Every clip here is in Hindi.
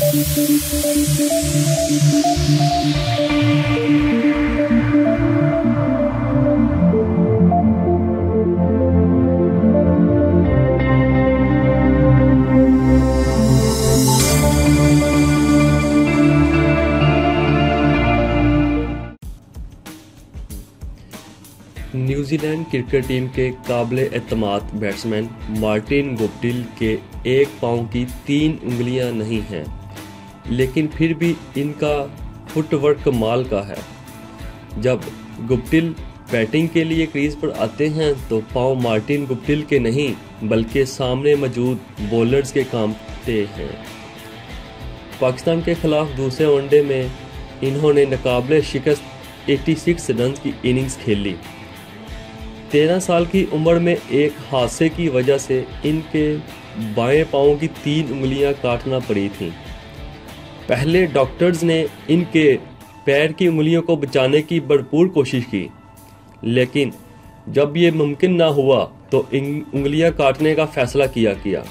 न्यूजीलैंड क्रिकेट टीम के काबिले एतमाद बैट्समैन मार्टिन गुप्टिल के एक पाँव की 3 उंगलियां नहीं हैं, लेकिन फिर भी इनका फुटवर्क कमाल का है। जब गुप्टिल बैटिंग के लिए क्रीज पर आते हैं तो पाँव मार्टिन गुप्टिल के नहीं बल्कि सामने मौजूद बॉलर्स के कामते हैं। पाकिस्तान के खिलाफ दूसरे वनडे में इन्होंने नाकाबिले शिकस्त 86 रन की इनिंग्स खेली। 13 साल की उम्र में एक हादसे की वजह से इनके बाएं पाँव की 3 उंगलियां काटना पड़ी थीं। पहले डॉक्टर्स ने इनके पैर की उंगलियों को बचाने की भरपूर कोशिश की, लेकिन जब ये मुमकिन ना हुआ तो इन उंगलियां काटने का फैसला किया गया।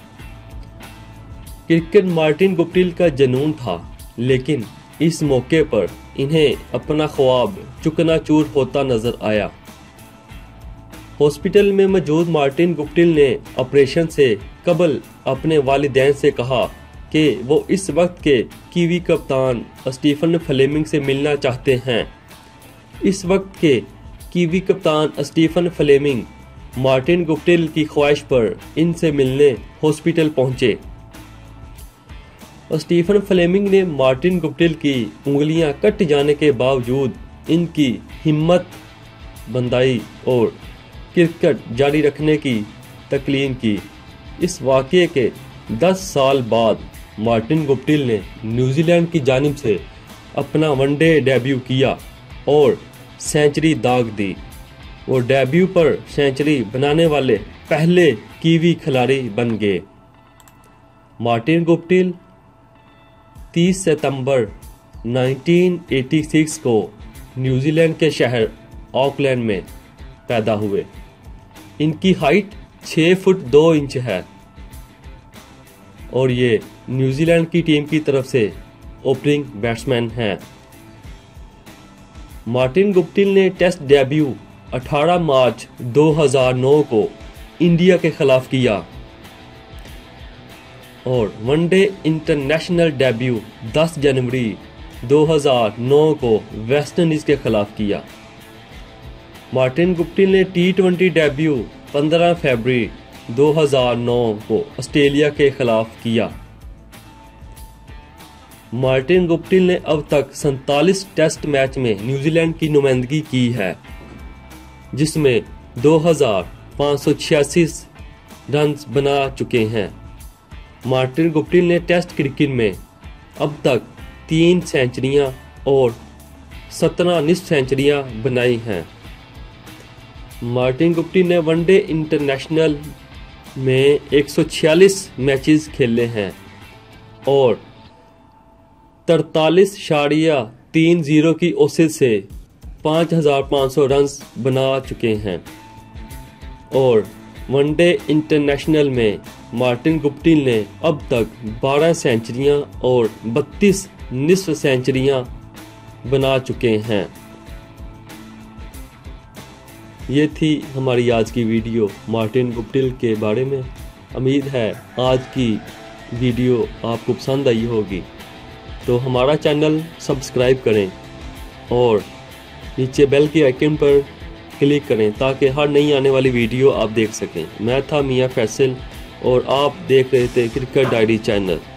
क्रिकेट मार्टिन गुप्टिल का जुनून था, लेकिन इस मौके पर इन्हें अपना ख्वाब चुकनाचूर होता नजर आया। हॉस्पिटल में मौजूद मार्टिन गुप्टिल ने ऑपरेशन से कबल अपने वालिदैन से कहा कि वो इस वक्त के कीवी कप्तान स्टीफन फ्लेमिंग से मिलना चाहते हैं। इस वक्त के कीवी कप्तान स्टीफन फ्लेमिंग मार्टिन गुप्टिल की ख्वाहिश पर इनसे मिलने हॉस्पिटल पहुंचे। स्टीफन फ्लेमिंग ने मार्टिन गुप्टिल की उंगलियां कट जाने के बावजूद इनकी हिम्मत बंधाई और क्रिकेट जारी रखने की तकलीम की। इस वाक़ये के 10 साल बाद मार्टिन गुप्टिल ने न्यूजीलैंड की जानिब से अपना वनडे डेब्यू किया और सेंचुरी दाग दी। वो डेब्यू पर सेंचुरी बनाने वाले पहले कीवी खिलाड़ी बन गए। मार्टिन गुप्टिल 30 सितंबर 1986 को न्यूजीलैंड के शहर ऑकलैंड में पैदा हुए। इनकी हाइट 6 फुट 2 इंच है और ये न्यूजीलैंड की टीम की तरफ से ओपनिंग बैट्समैन हैं। मार्टिन गुप्टिल ने टेस्ट डेब्यू 18 मार्च 2009 को इंडिया के खिलाफ किया और वनडे इंटरनेशनल डेब्यू 10 जनवरी 2009 को वेस्ट इंडीज के खिलाफ किया। मार्टिन गुप्टिल ने T20 डेब्यू 15 फरवरी 2009 को ऑस्ट्रेलिया के खिलाफ किया। मार्टिन गुप्टिल ने अब तक 47 टेस्ट मैच में न्यूजीलैंड की नुमाइंदगी की है, जिसमें 2586 रन बना चुके हैं। मार्टिन गुप्टिल ने टेस्ट क्रिकेट में अब तक 3 सेंचुरियां और 17 निस्फ सेंचुरियां बनाई हैं। मार्टिन गुप्टिल ने वनडे इंटरनेशनल में 146 मैचेस खेले हैं और 43.30 की औसत से 5500 रन बना चुके हैं और वनडे इंटरनेशनल में मार्टिन गुप्टिल ने अब तक 12 सेंचुरियां और 32 निस्फ सेंचुरियां बना चुके हैं। ये थी हमारी आज की वीडियो मार्टिन गुप्टिल के बारे में। उम्मीद है आज की वीडियो आपको पसंद आई होगी, तो हमारा चैनल सब्सक्राइब करें और नीचे बेल के आइकन पर क्लिक करें ताकि हर नई आने वाली वीडियो आप देख सकें। मैं था मियां फैसल और आप देख रहे थे क्रिकेट डायरी चैनल।